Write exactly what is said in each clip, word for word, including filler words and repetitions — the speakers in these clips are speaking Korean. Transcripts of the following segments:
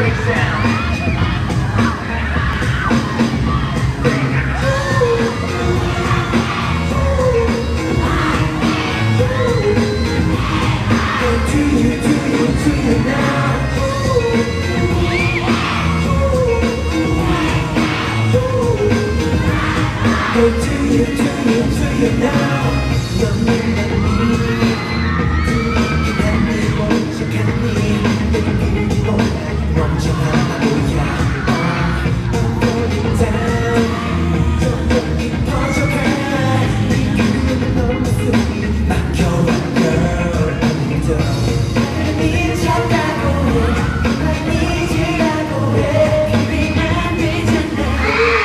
Go to you, to you, to you now. You're near me. You can be what you can be. You can be what what you have. I'm falling down. Don't let me pause your hand. You know me through. Like you're a girl. I need you that way. I need you that way. Baby, 난 되잖아.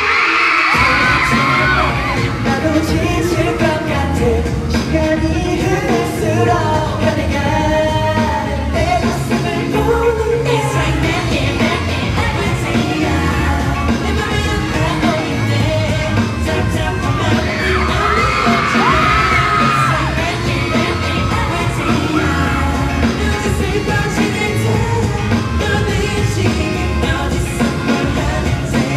지칠 것 같아. 시간이 흐를수록 변해가는 내 모습을 보는 내 It's like that, yeah, that, yeah, everything yeah. 내 맘에 흔들어 있네. 답답한 맘이 어려워져. It's like that, yeah, that, yeah, everything yeah. 눈짓을 펴지는 듯 너는 지금 어디서 뭘 하는데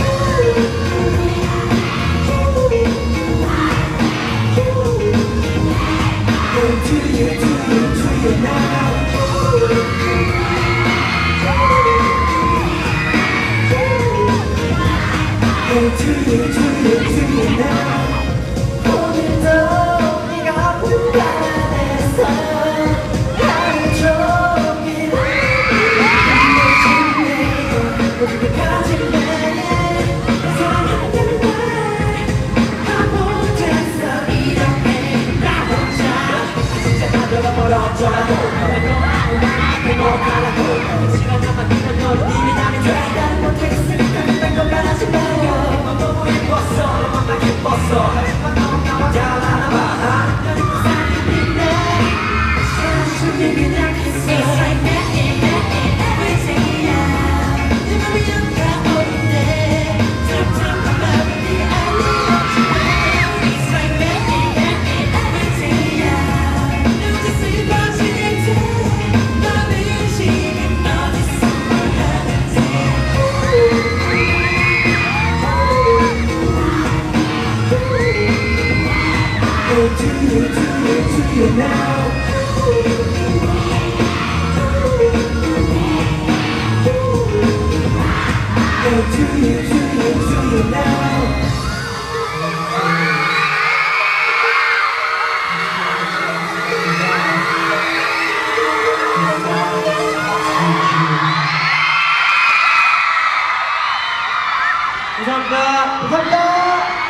Go to you, to you, to you now. Go to you, to you, to you now. 오늘도 네가 불안해서 하루 종일 힘내지네요. 어디까지만 사랑한다는 말 하고 됐어. 이렇게 나 혼자 멀어져라도 행복하라고 시간 남았기는 너도 이미 나는 돼 나는 못하겠으니까 그딴 건 말하지 마요 넌 너무 예뻤어 너만 나 기뻤어 하지만 넌 나와 잘하나 봐 넌 입고 살리는데 사실 그냥 했어 It's like that, yeah, that, yeah, everything yeah 내 맘이 영가오는데 답답한 맘을 네가 알려주네 It's like that, yeah, that, yeah, everything yeah 눈짓을 펴지는 듯 너는 지금 어디서 뭘 하는데 Go to you, to you, to you now. Go to you, to you, to you now. 감사합니다. 감사합니다.